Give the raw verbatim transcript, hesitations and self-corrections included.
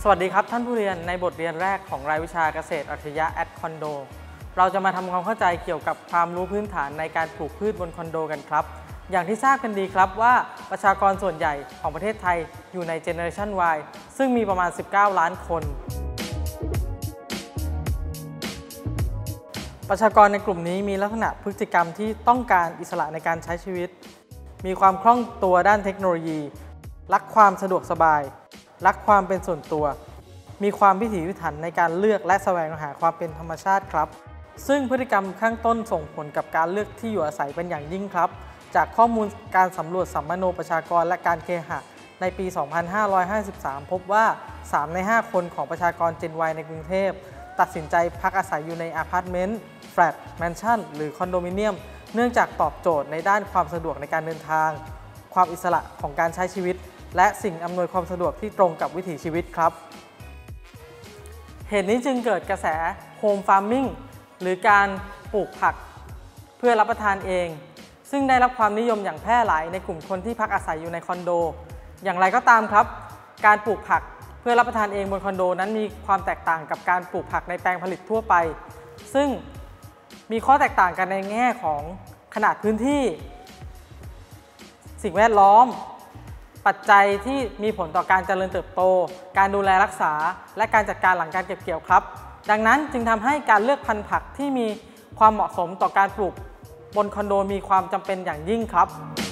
สวัสดีครับท่านผู้เรียนในบทเรียนแรกของรายวิชาเกษตรอัจฉริยะแอดคอนโดเราจะมาทำความเข้าใจเกี่ยวกับความรู้พื้นฐานในการปลูกพืชบนคอนโดกันครับอย่างที่ทราบกันดีครับว่าประชากรส่วนใหญ่ของประเทศไทยอยู่ในเจเนอเรชัน วาย ซึ่งมีประมาณสิบเก้าล้านคนประชากรในกลุ่มนี้มีลักษณะพฤติกรรมที่ต้องการอิสระในการใช้ชีวิตมีความคล่องตัวด้านเทคโนโลยีรักความสะดวกสบายรักความเป็นส่วนตัวมีความพิถีพิถันในการเลือกและแสวงหาความเป็นธรรมชาติครับซึ่งพฤติกรรมข้างต้นส่งผลกับการเลือกที่อยู่อาศัยเป็นอย่างยิ่งครับจากข้อมูลการสำรวจสัมมโนประชากรและการเคหะในปี สองพันห้าร้อยห้าสิบสาม พบว่า สาม ใน ห้า คนของประชากร Gen Y ในกรุงเทพตัดสินใจพักอาศัยอยู่ในอพาร์ตเมนต์ แฟลต แมนชั่น หรือคอนโดมิเนียมเนื่องจากตอบโจทย์ในด้านความสะดวกในการเดินทางความอิสระของการใช้ชีวิตและสิ่งอำนวยความสะดวกที่ตรงกับวิถีชีวิตครับเหตุนี้จึงเกิดกระแสโฮมฟาร์มมิ่งหรือการปลูกผักเพื่อรับประทานเองซึ่งได้รับความนิยมอย่างแพร่หลายในกลุ่มคนที่พักอาศัยอยู่ในคอนโดอย่างไรก็ตามครับการปลูกผักเพื่อรับประทานเองบนคอนโดนั้นมีความแตกต่างกับการปลูกผักในแปลงผลิตทั่วไปซึ่งมีข้อแตกต่างกันในแง่ของขนาดพื้นที่สิ่งแวดล้อมปัจจัยที่มีผลต่อการเจริญเติบโตการดูแลรักษาและการจัดการหลังการเก็บเกี่ยวครับดังนั้นจึงทำให้การเลือกพันธุ์ผักที่มีความเหมาะสมต่อการปลูกบนคอนโดมีความจำเป็นอย่างยิ่งครับ